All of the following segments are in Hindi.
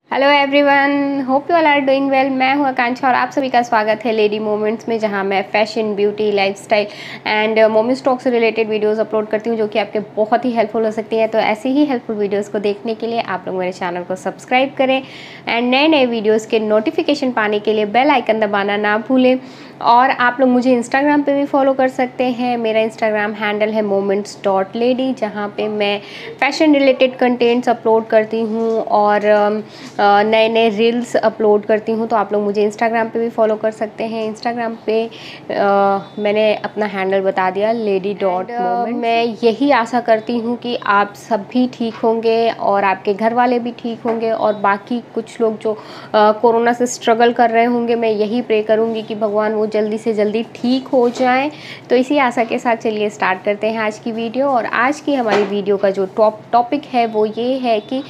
Hello everyone, hope you all are doing well. मैं हूं आकांक्षा और आप सभी का स्वागत है लेडी मोमेंट्स में, जहां मैं fashion, beauty, lifestyle and moments talk से रिलेटेड वीडियोस अपलोड करती हूं जो कि आपके बहुत ही हेल्पफुल हो सकती है। तो ऐसे ही हेल्पफुल वीडियोस को देखने के लिए आप लोग मेरे चैनल को सब्सक्राइब करें एंड नए नए वीडियोज़ के नोटिफिकेशन पाने के लिए बेल आइकन दबाना ना भूलें। और आप लोग मुझे इंस्टाग्राम पे भी फॉलो कर सकते हैं। मेरा इंस्टाग्राम हैंडल है moments.lady, जहाँ पे मैं फैशन रिलेटेड कंटेंट्स अपलोड करती हूँ और नए नए रील्स अपलोड करती हूँ। तो आप लोग मुझे इंस्टाग्राम पे भी फॉलो कर सकते हैं। इंस्टाग्राम पे मैंने अपना हैंडल बता दिया, lady.moment। मैं यही आशा करती हूँ कि आप सब भी ठीक होंगे और आपके घर वाले भी ठीक होंगे और बाकी कुछ लोग जो कोरोना से स्ट्रगल कर रहे होंगे, मैं यही प्रे करूँगी कि भगवान वो जल्दी से जल्दी ठीक हो जाएं। तो इसी आशा के साथ चलिए स्टार्ट करते हैं आज की वीडियो। और आज की हमारी वीडियो का जो टॉपिक है वो ये है कि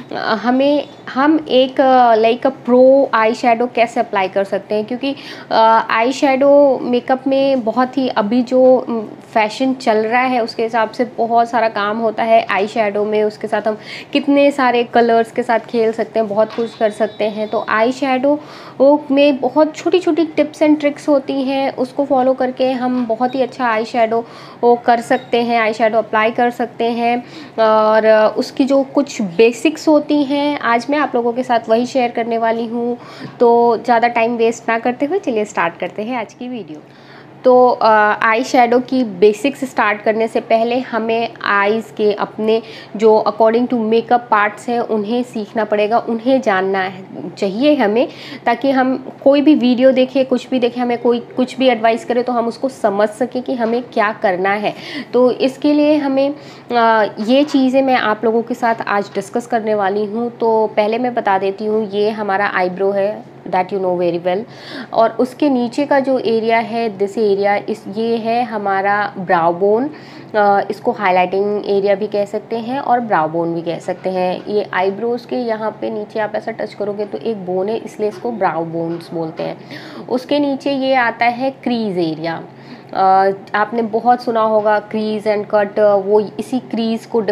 हम एक लाइक प्रो आई शेडो कैसे अप्लाई कर सकते हैं, क्योंकि आई शेडो मेकअप में बहुत ही अभी जो फैशन चल रहा है उसके हिसाब से बहुत सारा काम होता है आई शेडो में। उसके साथ हम कितने सारे कलर्स के साथ खेल सकते हैं, बहुत कुछ कर सकते हैं। तो आई शेडो में बहुत छोटी छोटी टिप्स एंड ट्रिक्स होती हैं, उसको फॉलो करके हम बहुत ही अच्छा आई शेडो कर सकते हैं, आई शेडो अप्लाई कर सकते हैं। और उसकी जो कुछ बेसिक्स होती हैं आज मैं आप लोगों के साथ वही शेयर करने वाली हूँ। तो ज़्यादा टाइम वेस्ट ना करते हुए चलिए स्टार्ट करते हैं आज की वीडियो। तो आई शेडो की बेसिक्स स्टार्ट करने से पहले हमें आईज़ के अपने जो अकॉर्डिंग टू मेकअप पार्ट्स हैं उन्हें सीखना पड़ेगा, उन्हें जानना चाहिए हमें, ताकि हम कोई भी वीडियो देखें, कुछ भी देखें, हमें कोई कुछ भी एडवाइस करे तो हम उसको समझ सकें कि हमें क्या करना है। तो इसके लिए हमें ये चीज़ें मैं आप लोगों के साथ आज डिस्कस करने वाली हूँ। तो पहले मैं बता देती हूँ, ये हमारा आईब्रो है, that you know very well. और उसके नीचे का जो एरिया है, दिस एरिया, ये है हमारा ब्राउ बोन। इसको हाइलाइटिंग एरिया भी कह सकते हैं और ब्राउ बोन भी कह सकते हैं। ये आईब्रोज के यहाँ पे नीचे आप ऐसा टच करोगे तो एक बोन है, इसलिए इसको ब्राउ बोन्स बोलते हैं। उसके नीचे ये आता है क्रीज एरिया। आपने बहुत सुना होगा क्रीज एंड कट, वो इसी क्रीज को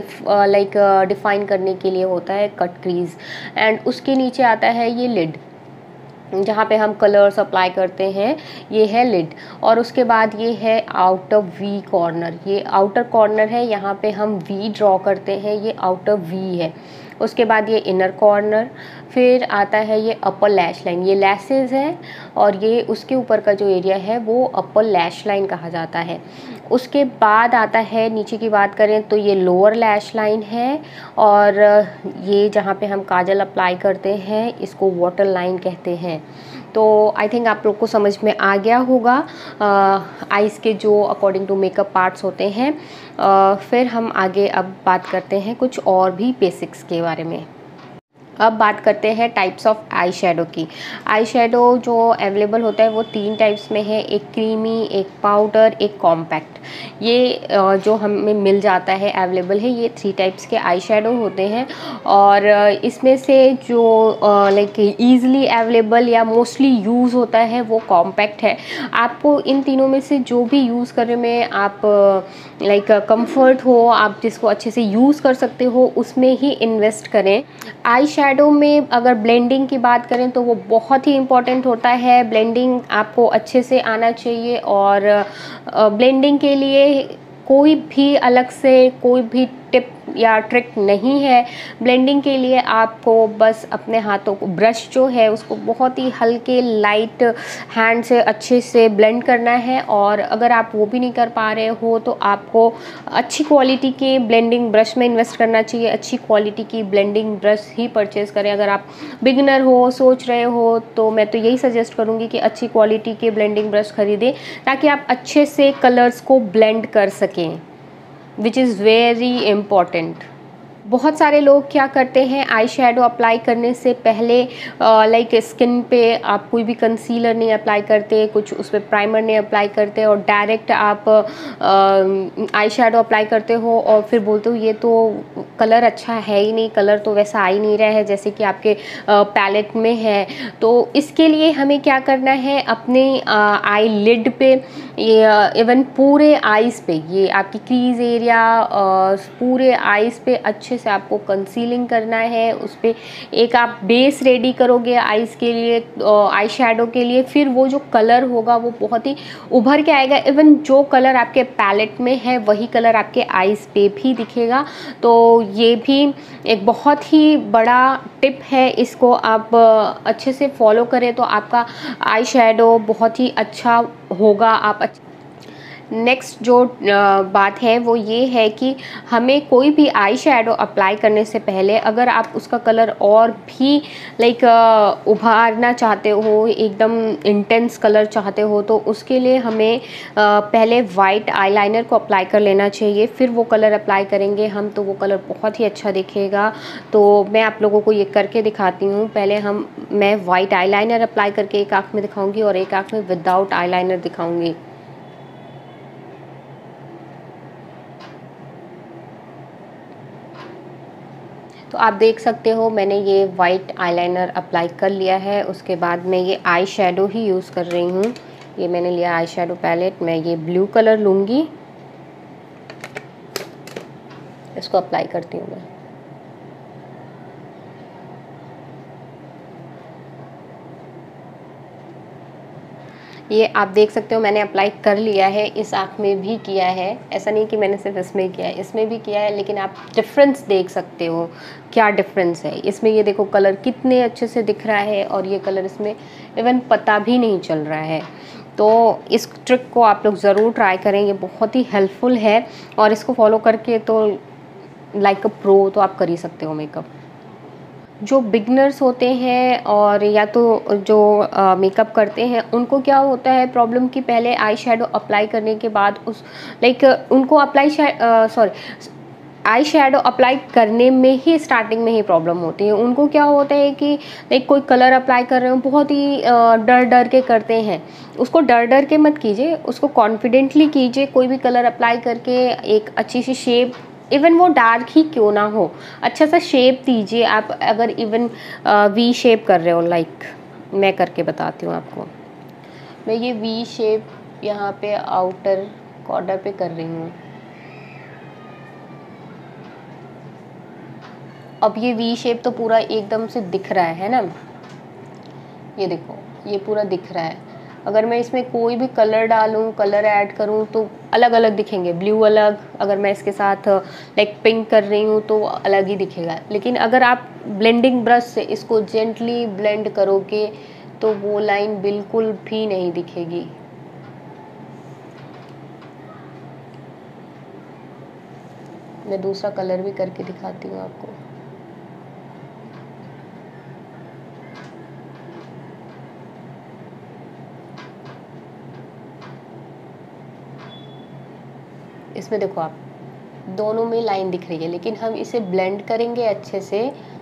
डिफाइन करने के लिए होता है, कट क्रीज। एंड उसके नीचे आता है ये लिड, जहाँ पे हम कलर्स अप्लाई करते हैं, ये है लिड। और उसके बाद ये है आउटर वी कॉर्नर, ये आउटर कॉर्नर है, यहाँ पे हम वी ड्रॉ करते हैं, ये आउटर वी है। उसके बाद ये इनर कॉर्नर, फिर आता है ये अपर लैश लाइन, ये लैसेस हैं और ये उसके ऊपर का जो एरिया है वो अपर लैश लाइन कहा जाता है। उसके बाद आता है, नीचे की बात करें तो ये लोअर लैश लाइन है और ये जहाँ पे हम काजल अप्लाई करते हैं इसको वाटर लाइन कहते हैं। तो आई थिंक आप लोग को समझ में आ गया होगा आइज़ के जो अकॉर्डिंग टू मेकअप पार्ट्स होते हैं। फिर हम आगे अब बात करते हैं कुछ और भी बेसिक्स के बारे में। अब बात करते हैं टाइप्स ऑफ आई शेडो की। आई शेडो जो अवेलेबल होता है वो 3 टाइप्स में है, एक क्रीमी, एक पाउडर, एक कॉम्पैक्ट। ये जो हमें मिल जाता है, अवेलेबल है, ये 3 टाइप्स के आई शेडो होते हैं। और इसमें से जो लाइक ईज़िली अवेलेबल या मोस्टली यूज़ होता है वो कॉम्पैक्ट है। आपको इन तीनों में से जो भी यूज़ करने में आप लाइक कंफर्ट हो, आप जिसको अच्छे से यूज़ कर सकते हो उसमें ही इन्वेस्ट करें। आई शेडो में अगर ब्लेंडिंग की बात करें तो वो बहुत ही इम्पॉर्टेंट होता है। ब्लेंडिंग आपको अच्छे से आना चाहिए और ब्लेंडिंग के लिए कोई भी अलग से कोई भी टिप या ट्रिक नहीं है। ब्लेंडिंग के लिए आपको बस अपने हाथों को, ब्रश जो है उसको बहुत ही हल्के लाइट हैंड से अच्छे से ब्लेंड करना है। और अगर आप वो भी नहीं कर पा रहे हो तो आपको अच्छी क्वालिटी के ब्लेंडिंग ब्रश में इन्वेस्ट करना चाहिए। अच्छी क्वालिटी की ब्लेंडिंग ब्रश ही परचेज़ करें। अगर आप बिगिनर हो, सोच रहे हो, तो मैं तो यही सजेस्ट करूँगी कि अच्छी क्वालिटी के ब्लेंडिंग ब्रश खरीदें ताकि आप अच्छे से कलर्स को ब्लेंड कर सकें, विच इज़ वेरी इम्पॉर्टेंट। बहुत सारे लोग क्या करते हैं, आई शेडो अप्लाई करने से पहले लाइक स्किन पे आप कोई भी कंसीलर नहीं अप्लाई करते, कुछ उस पर प्राइमर नहीं अप्लाई करते और डायरेक्ट आप आई शेडो अप्लाई करते हो और फिर बोलते हो ये तो कलर अच्छा है ही नहीं, कलर तो वैसा आ ही नहीं रहा है जैसे कि आपके पैलेट में है। तो इसके लिए हमें क्या करना है, अपने आई लिड पे, ये इवन पूरे आईज़ पे, ये आपकी क्रीज एरिया पूरे आईज़ पे अच्छे अच्छे से आपको कंसीलिंग करना है। उस पर एक आप बेस रेडी करोगे आईज़ के लिए, आई शेडो के लिए, फिर वो जो कलर होगा वो बहुत ही उभर के आएगा। इवन जो कलर आपके पैलेट में है वही कलर आपके आईज़ पे भी दिखेगा। तो ये भी एक बहुत ही बड़ा टिप है, इसको आप अच्छे से फॉलो करें तो आपका आई शेडो बहुत ही अच्छा होगा। आप नेक्स्ट जो बात है वो ये है कि हमें कोई भी आई शेडो अप्लाई करने से पहले अगर आप उसका कलर और भी लाइक उभारना चाहते हो, एकदम इंटेंस कलर चाहते हो, तो उसके लिए हमें पहले वाइट आईलाइनर को अप्लाई कर लेना चाहिए, फिर वो कलर अप्लाई करेंगे हम, तो वो कलर बहुत ही अच्छा दिखेगा। तो मैं आप लोगों को ये करके दिखाती हूँ। पहले मैं वाइट आईलाइनर अप्लाई करके एक आँख में दिखाऊंगी और एक आँख में विदाउट आईलाइनर दिखाऊंगी। तो आप देख सकते हो मैंने ये वाइट आईलाइनर अप्लाई कर लिया है। उसके बाद मैं ये आई शेडो ही यूज़ कर रही हूँ। ये मैंने लिया आई शेडो पैलेट, मैं ये ब्लू कलर लूँगी, इसको अप्लाई करती हूँ मैं। ये आप देख सकते हो मैंने अप्लाई कर लिया है, इस आँख में भी किया है। ऐसा नहीं कि मैंने सिर्फ इसमें किया है, इसमें भी किया है, लेकिन आप डिफरेंस देख सकते हो क्या डिफरेंस है इसमें। ये देखो कलर कितने अच्छे से दिख रहा है और ये कलर इसमें इवन पता भी नहीं चल रहा है। तो इस ट्रिक को आप लोग ज़रूर ट्राई करें, ये बहुत ही हेल्पफुल है और इसको फॉलो करके तो लाइक अ प्रो तो आप कर ही सकते हो मेकअप। जो बिगनर्स होते हैं और या तो जो मेकअप करते हैं, उनको क्या होता है प्रॉब्लम कि पहले आई शेडो अप्लाई करने के बाद उनको आई शेडो अप्लाई करने में ही स्टार्टिंग में ही प्रॉब्लम होती है। उनको क्या होता है कि लाइक कोई कलर अप्लाई कर रहे हो, बहुत ही डर डर के करते हैं। उसको डर डर के मत कीजिए, उसको कॉन्फिडेंटली कीजिए। कोई भी कलर अप्लाई करके एक अच्छी सी शेप, इवन वो डार्क ही क्यों ना हो, अच्छा सा शेप दीजिए। आप अगर इवन वी शेप कर रहे हो, लाइक मैं करके बताती हूँ आपको। मैं ये वी शेप यहाँ पे आउटर कॉर्नर पे कर रही हूँ। अब ये वी शेप तो पूरा एकदम से दिख रहा है ना, ये देखो ये पूरा दिख रहा है। अगर मैं इसमें कोई भी कलर डालूं, कलर ऐड करूं तो अलग अलग दिखेंगे। ब्लू अलग, अगर मैं इसके साथ लाइक पिंक कर रही हूं तो अलग ही दिखेगा। लेकिन अगर आप ब्लेंडिंग ब्रश से इसको जेंटली ब्लेंड करोगे तो वो लाइन बिल्कुल भी नहीं दिखेगी। मैं दूसरा कलर भी करके दिखाती हूँ आपको। इसमें देखो आप दोनों में लाइन दिख रही है, लेकिन हम इसे ब्लेंड करेंगे अच्छे से।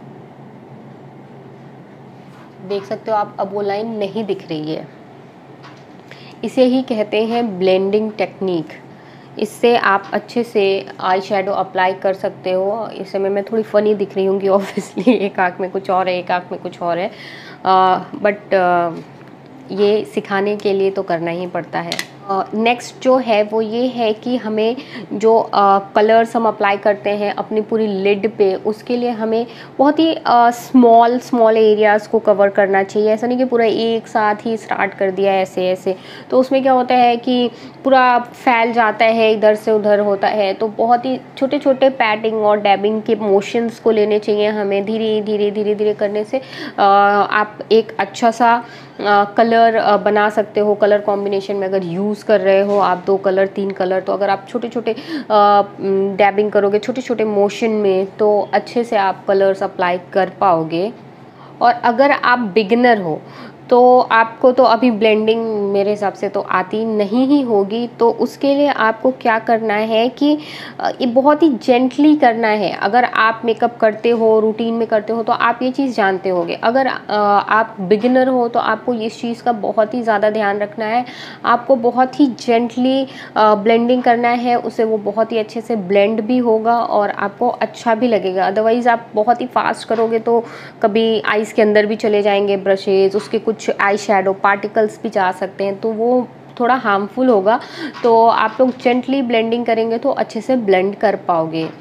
देख सकते हो आप, अब वो लाइन नहीं दिख रही है। इसे ही कहते हैं ब्लेंडिंग टेक्निक। इससे आप अच्छे से आई शेडो अप्लाई कर सकते हो। इस समय मैं थोड़ी फ़नी दिख रही हूँ ऑब्वियसली, एक आँख में कुछ और है, एक आँख में कुछ और है, बट ये सिखाने के लिए तो करना ही पड़ता है। नेक्स्ट जो है वो ये है कि हमें जो कलर्स हम अप्लाई करते हैं अपनी पूरी लिड पे, उसके लिए हमें बहुत ही स्मॉल एरियाज़ को कवर करना चाहिए। ऐसा नहीं कि पूरा एक साथ ही स्टार्ट कर दिया ऐसे ऐसे, तो उसमें क्या होता है कि पूरा फैल जाता है, इधर से उधर होता है। तो बहुत ही छोटे छोटे पैडिंग और डैबिंग के मोशंस को लेने चाहिए हमें। धीरे धीरे धीरे धीरे करने से आप एक अच्छा सा कलर बना सकते हो। कलर कॉम्बिनेशन में अगर यूज़ कर रहे हो आप 2 कलर 3 कलर, तो अगर आप छोटे छोटे डैबिंग करोगे छोटे छोटे मोशन में, तो अच्छे से आप कलर्स अप्लाई कर पाओगे। और अगर आप बिगिनर हो तो आपको तो अभी ब्लेंडिंग मेरे हिसाब से तो आती नहीं ही होगी। तो उसके लिए आपको क्या करना है कि ये बहुत ही जेंटली करना है। अगर आप मेकअप करते हो, रूटीन में करते हो, तो आप ये चीज़ जानते होगे। अगर आप बिगिनर हो तो आपको इस चीज़ का बहुत ही ज़्यादा ध्यान रखना है। आपको बहुत ही जेंटली ब्लेंडिंग करना है, उससे वो बहुत ही अच्छे से ब्लेंड भी होगा और आपको अच्छा भी लगेगा। अदरवाइज़ आप बहुत ही फास्ट करोगे तो कभी आइज़ के अंदर भी चले जाएंगे ब्रशेज़, उसके कुछ आई शेडो पार्टिकल्स भी जा सकते हैं, तो वो थोड़ा हार्मफुल होगा। तो आप लोग जेंटली ब्लेंडिंग करेंगे तो अच्छे से ब्लेंड कर पाओगे।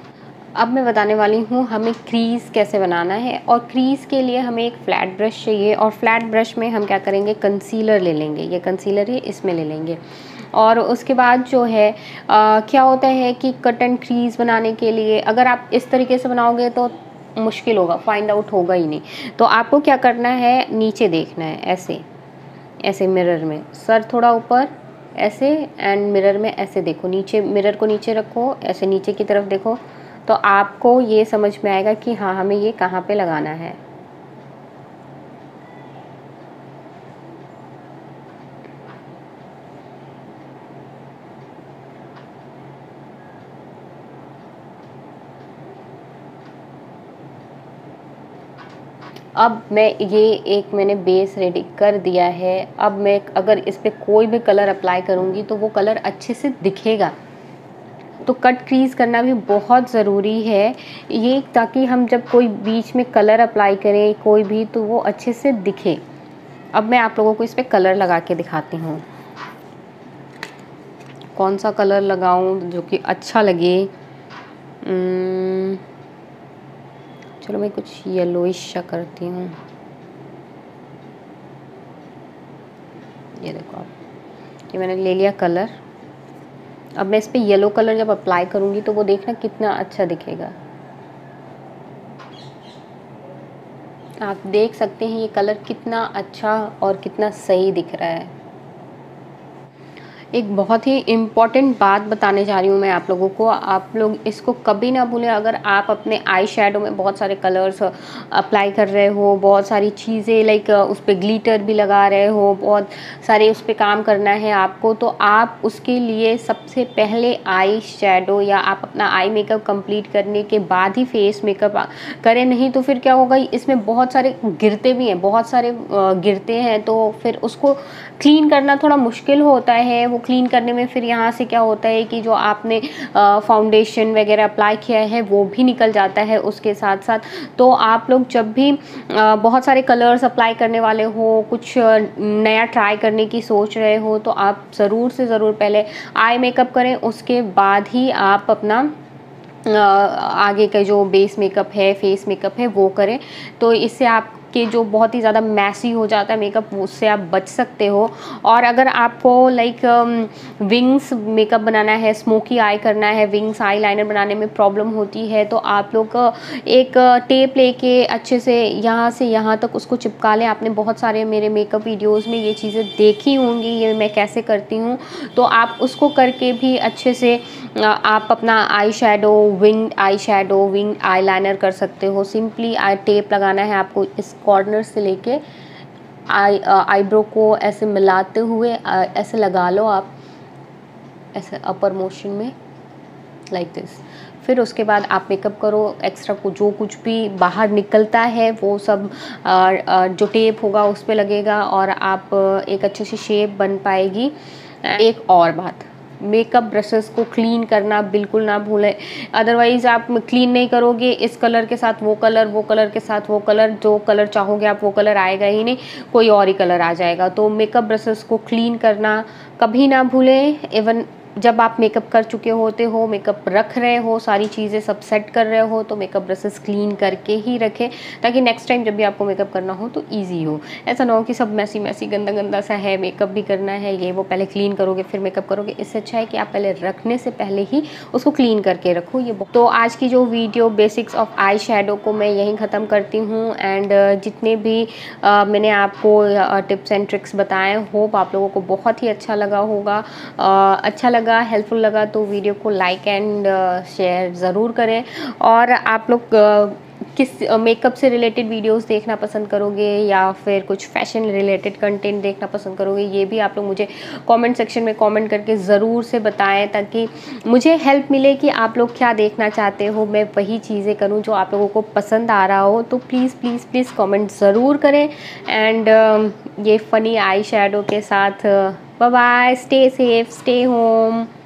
अब मैं बताने वाली हूँ हमें क्रीज़ कैसे बनाना है। और क्रीज़ के लिए हमें एक फ्लैट ब्रश चाहिए, और फ्लैट ब्रश में हम क्या करेंगे, कंसीलर ले लेंगे। ये कंसीलर है, इसमें ले लेंगे। और उसके बाद जो है क्या होता है कि कट एंड क्रीज़ बनाने के लिए अगर आप इस तरीके से बनाओगे तो मुश्किल होगा, फाइंड आउट होगा ही नहीं। तो आपको क्या करना है, नीचे देखना है, ऐसे ऐसे मिरर में, सर थोड़ा ऊपर ऐसे, एंड मिरर में ऐसे देखो, नीचे मिरर को नीचे रखो, ऐसे नीचे की तरफ देखो, तो आपको ये समझ में आएगा कि हाँ हमें ये कहाँ पे लगाना है। अब मैं ये मैंने बेस रेडी कर दिया है। अब मैं अगर इस पे कोई भी कलर अप्लाई करूँगी तो वो कलर अच्छे से दिखेगा। तो कट क्रीज करना भी बहुत ज़रूरी है ये, ताकि हम जब कोई बीच में कलर अप्लाई करें कोई भी, तो वो अच्छे से दिखे। अब मैं आप लोगों को इस पे कलर लगा के दिखाती हूँ, कौन सा कलर लगाऊं जो कि अच्छा लगे। चलो मैं कुछ येलोइश सा करती हूँ। ये देखो आप, ये मैंने ले लिया कलर। अब मैं इस पे येलो कलर जब अप्लाई करूँगी तो वो देखना कितना अच्छा दिखेगा। आप देख सकते हैं ये कलर कितना अच्छा और कितना सही दिख रहा है। एक बहुत ही इम्पॉर्टेंट बात बताने जा रही हूँ मैं आप लोगों को, आप लोग इसको कभी ना भूलें। अगर आप अपने आई शैडो में बहुत सारे कलर्स अप्लाई कर रहे हो, बहुत सारी चीज़ें लाइक उस पर ग्लिटर भी लगा रहे हो, बहुत सारे उस पर काम करना है आपको, तो आप उसके लिए सबसे पहले आई शैडो या आप अपना आई मेकअप कंप्लीट करने के बाद ही फेस मेकअप करें। नहीं तो फिर क्या होगा, इसमें बहुत सारे गिरते भी हैं, बहुत सारे गिरते हैं, तो फिर उसको क्लीन करना थोड़ा मुश्किल होता है। वो क्लीन करने में फिर यहाँ से क्या होता है कि जो आपने फाउंडेशन वगैरह अप्लाई किया है वो भी निकल जाता है उसके साथ साथ। तो आप लोग जब भी बहुत सारे कलर्स अप्लाई करने वाले हो, कुछ नया ट्राई करने की सोच रहे हो, तो आप ज़रूर से ज़रूर पहले आई मेकअप करें, उसके बाद ही आप अपना आगे का जो बेस मेकअप है, फेस मेकअप है, वो करें। तो इससे आप के जो बहुत ही ज़्यादा मैसी हो जाता है मेकअप, उससे आप बच सकते हो। और अगर आपको लाइक विंग्स मेकअप बनाना है, स्मोकी आई करना है, विंग्स आई लाइनर बनाने में प्रॉब्लम होती है, तो आप लोग एक टेप लेके अच्छे से यहाँ तक उसको चिपका लें। आपने बहुत सारे मेरे मेकअप वीडियोस में ये चीज़ें देखी होंगी, ये मैं कैसे करती हूँ। तो आप उसको करके भी अच्छे से आप अपना eye shadow, wing eyeliner कर सकते हो। सिंपली आई टेप लगाना है आपको, इस कॉर्नर से लेके आईब्रो को ऐसे मिलाते हुए ऐसे लगा लो आप, ऐसे अपर मोशन में, लाइक दिस। फिर उसके बाद आप मेकअप करो। एक्स्ट्रा को जो कुछ भी बाहर निकलता है वो सब जो टेप होगा उस पे लगेगा, और आप एक अच्छी सी शेप बन पाएगी। एक और बात, मेकअप ब्रशेस को क्लीन करना बिल्कुल ना भूलें, अदरवाइज़ आप क्लीन नहीं करोगे, इस कलर के साथ वो कलर, वो कलर के साथ वो कलर, जो कलर चाहोगे आप वो कलर आएगा ही नहीं, कोई और ही कलर आ जाएगा। तो मेकअप ब्रशेस को क्लीन करना कभी ना भूलें। इवन जब आप मेकअप कर चुके होते हो, मेकअप रख रहे हो, सारी चीज़ें सब सेट कर रहे हो, तो मेकअप ब्रशेस क्लीन करके ही रखें, ताकि नेक्स्ट टाइम जब भी आपको मेकअप करना हो तो ईजी हो। ऐसा ना हो कि सब मैसी गंदा गंदा सा है, मेकअप भी करना है, ये वो पहले क्लीन करोगे फिर मेकअप करोगे। इससे अच्छा है कि आप पहले रखने से पहले ही उसको क्लीन करके रखो। ये तो आज की जो video basics of eye shadow को मैं यहीं ख़त्म करती हूँ। एंड जितने भी मैंने आपको टिप्स एंड ट्रिक्स बताए, होप आप लोगों को बहुत ही अच्छा लगा होगा। अच्छा लगा, हेल्पफुल लगा तो वीडियो को लाइक एंड शेयर ज़रूर करें। और आप लोग किस मेकअप से रिलेटेड वीडियोस देखना पसंद करोगे या फिर कुछ फैशन रिलेटेड कंटेंट देखना पसंद करोगे, ये भी आप लोग मुझे कमेंट सेक्शन में कमेंट करके ज़रूर से बताएं, ताकि मुझे हेल्प मिले कि आप लोग क्या देखना चाहते हो, मैं वही चीज़ें करूं जो आप लोगों को पसंद आ रहा हो। तो प्लीज़ प्लीज़ प्लीज़ कमेंट ज़रूर करें। एंड ये फ़नी आई शैडो के साथ bye bye, stay safe, stay home.